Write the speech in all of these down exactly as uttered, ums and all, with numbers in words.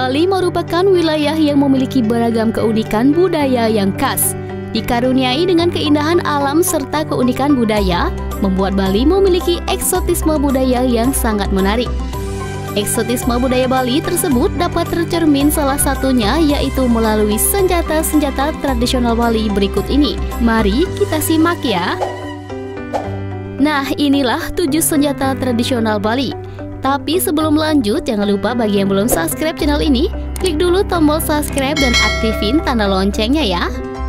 Bali merupakan wilayah yang memiliki beragam keunikan budaya yang khas. Dikaruniai dengan keindahan alam serta keunikan budaya, membuat Bali memiliki eksotisme budaya yang sangat menarik. Eksotisme budaya Bali tersebut dapat tercermin salah satunya yaitu melalui senjata-senjata tradisional Bali berikut ini. Mari kita simak ya. Nah, inilah tujuh senjata tradisional Bali. Tapi sebelum lanjut, jangan lupa bagi yang belum subscribe channel ini, klik dulu tombol subscribe dan aktifin tanda loncengnya ya.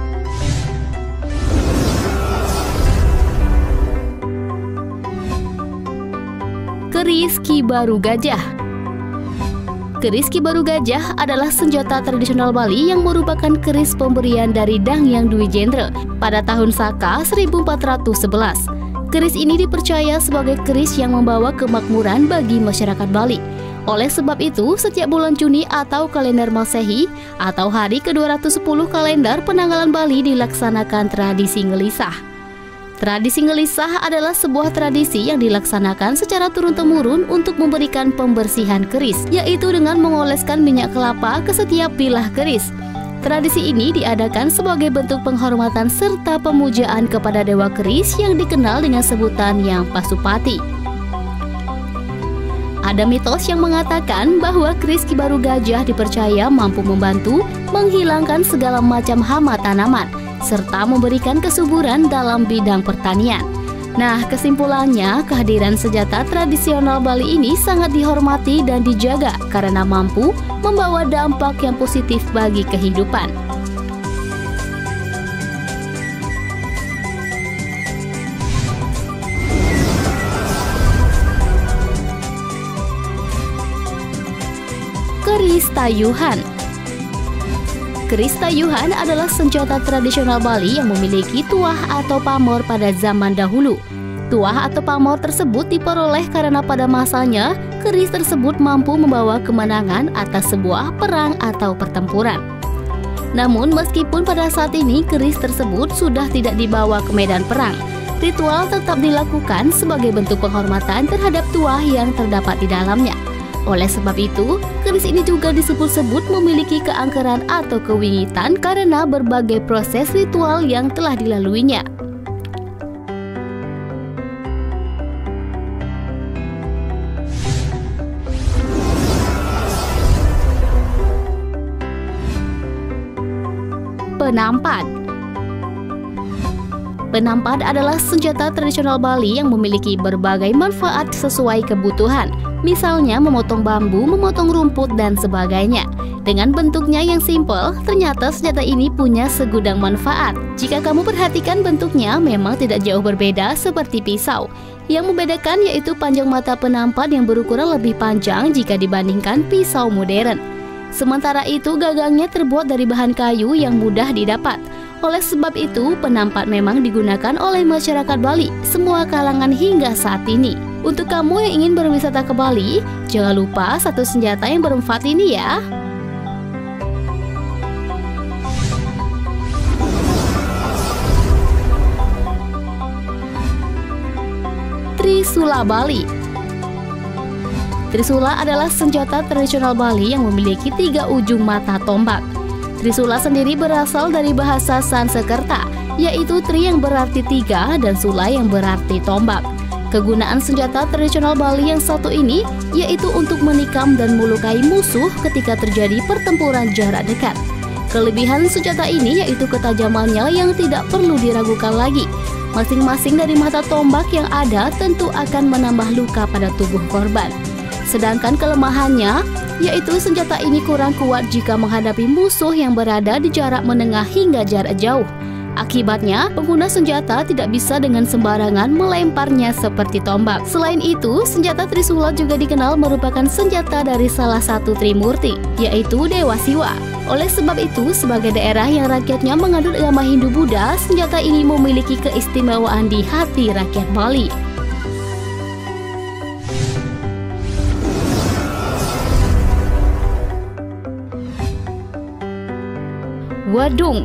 Keris Ki Baru Gajah. Keris Ki Baru Gajah adalah senjata tradisional Bali yang merupakan keris pemberian dari Danghyang Dwijendra pada tahun Saka seribu empat ratus sebelas. Keris ini dipercaya sebagai keris yang membawa kemakmuran bagi masyarakat Bali. Oleh sebab itu, setiap bulan Juni atau kalender Masehi atau hari ke dua ratus sepuluh kalender penanggalan Bali dilaksanakan tradisi ngelisah. Tradisi ngelisah adalah sebuah tradisi yang dilaksanakan secara turun-temurun untuk memberikan pembersihan keris, yaitu dengan mengoleskan minyak kelapa ke setiap bilah keris. Tradisi ini diadakan sebagai bentuk penghormatan serta pemujaan kepada dewa keris yang dikenal dengan sebutan Yang Pasupati. Ada mitos yang mengatakan bahwa keris Ki Baru Gajah dipercaya mampu membantu menghilangkan segala macam hama tanaman, serta memberikan kesuburan dalam bidang pertanian. Nah, kesimpulannya, kehadiran senjata tradisional Bali ini sangat dihormati dan dijaga karena mampu membawa dampak yang positif bagi kehidupan. Keris Tayuhan. Keris Tayuhan adalah senjata tradisional Bali yang memiliki tuah atau pamor pada zaman dahulu. Tuah atau pamor tersebut diperoleh karena pada masanya keris tersebut mampu membawa kemenangan atas sebuah perang atau pertempuran. Namun meskipun pada saat ini keris tersebut sudah tidak dibawa ke medan perang, ritual tetap dilakukan sebagai bentuk penghormatan terhadap tuah yang terdapat di dalamnya. Oleh sebab itu, keris ini juga disebut-sebut memiliki keangkeran atau kewingitan karena berbagai proses ritual yang telah dilaluinya. Penampat. Penampat adalah senjata tradisional Bali yang memiliki berbagai manfaat sesuai kebutuhan. Misalnya memotong bambu, memotong rumput, dan sebagainya. Dengan bentuknya yang simpel, ternyata senjata ini punya segudang manfaat. Jika kamu perhatikan bentuknya memang tidak jauh berbeda seperti pisau. Yang membedakan yaitu panjang mata penampat yang berukuran lebih panjang jika dibandingkan pisau modern. Sementara itu gagangnya terbuat dari bahan kayu yang mudah didapat. Oleh sebab itu penampat memang digunakan oleh masyarakat Bali, semua kalangan hingga saat ini. Untuk kamu yang ingin berwisata ke Bali, jangan lupa satu senjata yang bermanfaat ini ya. Trisula Bali. Trisula adalah senjata tradisional Bali yang memiliki tiga ujung mata tombak. Trisula sendiri berasal dari bahasa Sanskerta, yaitu tri yang berarti tiga dan sula yang berarti tombak. Kegunaan senjata tradisional Bali yang satu ini yaitu untuk menikam dan melukai musuh ketika terjadi pertempuran jarak dekat. Kelebihan senjata ini yaitu ketajamannya yang tidak perlu diragukan lagi. Masing-masing dari mata tombak yang ada tentu akan menambah luka pada tubuh korban. Sedangkan kelemahannya yaitu senjata ini kurang kuat jika menghadapi musuh yang berada di jarak menengah hingga jarak jauh. Akibatnya, pengguna senjata tidak bisa dengan sembarangan melemparnya seperti tombak. Selain itu, senjata Trisula juga dikenal merupakan senjata dari salah satu Trimurti, yaitu Dewa Siwa. Oleh sebab itu, sebagai daerah yang rakyatnya menganut agama Hindu-Buddha, senjata ini memiliki keistimewaan di hati rakyat Bali. Wedung.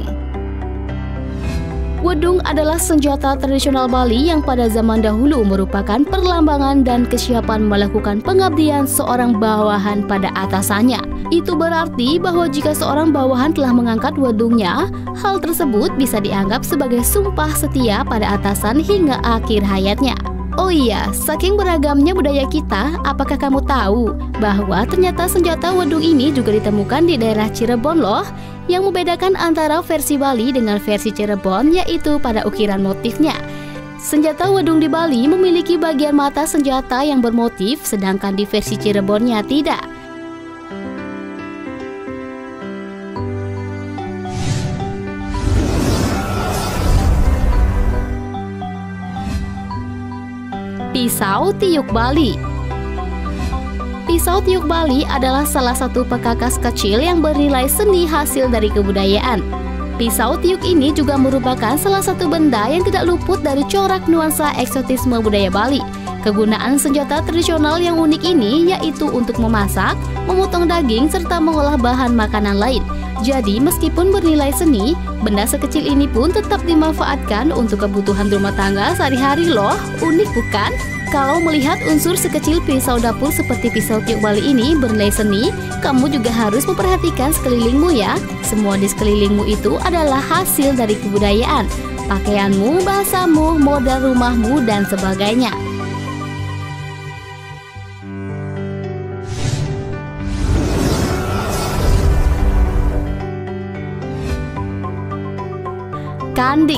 Wedung adalah senjata tradisional Bali yang pada zaman dahulu merupakan perlambangan dan kesiapan melakukan pengabdian seorang bawahan pada atasannya. Itu berarti bahwa jika seorang bawahan telah mengangkat wadungnya, hal tersebut bisa dianggap sebagai sumpah setia pada atasan hingga akhir hayatnya. Oh iya, saking beragamnya budaya kita, apakah kamu tahu bahwa ternyata senjata wadung ini juga ditemukan di daerah Cirebon loh? Yang membedakan antara versi Bali dengan versi Cirebon yaitu pada ukiran motifnya. Senjata wadung di Bali memiliki bagian mata senjata yang bermotif, sedangkan di versi Cirebonnya tidak. Pisau tiuk Bali. Pisau tiuk Bali adalah salah satu perkakas kecil yang bernilai seni hasil dari kebudayaan. Pisau tiuk ini juga merupakan salah satu benda yang tidak luput dari corak nuansa eksotisme budaya Bali. Kegunaan senjata tradisional yang unik ini yaitu untuk memasak, memotong daging, serta mengolah bahan makanan lain. Jadi meskipun bernilai seni, benda sekecil ini pun tetap dimanfaatkan untuk kebutuhan rumah tangga sehari-hari loh. Unik bukan? Kalau melihat unsur sekecil pisau dapur seperti pisau tiuk Bali ini bernilai seni, kamu juga harus memperhatikan sekelilingmu ya. Semua di sekelilingmu itu adalah hasil dari kebudayaan, pakaianmu, bahasamu, modal rumahmu, dan sebagainya. Kandik.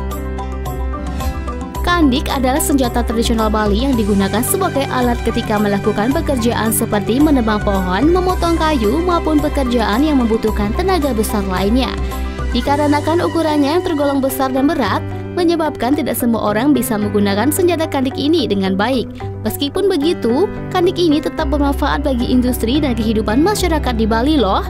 Kandik adalah senjata tradisional Bali yang digunakan sebagai alat ketika melakukan pekerjaan seperti menebang pohon, memotong kayu, maupun pekerjaan yang membutuhkan tenaga besar lainnya. Dikarenakan ukurannya yang tergolong besar dan berat, menyebabkan tidak semua orang bisa menggunakan senjata kandik ini dengan baik. Meskipun begitu, kandik ini tetap bermanfaat bagi industri dan kehidupan masyarakat di Bali loh.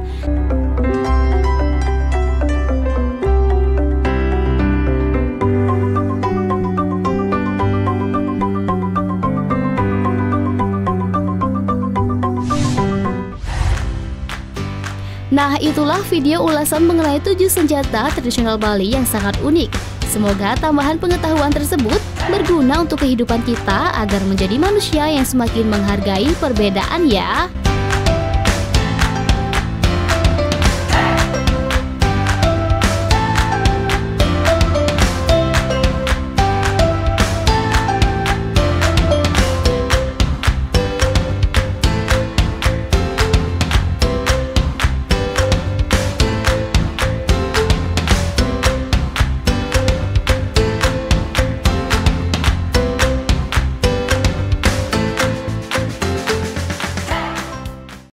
Nah, itulah video ulasan mengenai tujuh senjata tradisional Bali yang sangat unik. Semoga tambahan pengetahuan tersebut berguna untuk kehidupan kita agar menjadi manusia yang semakin menghargai perbedaan ya.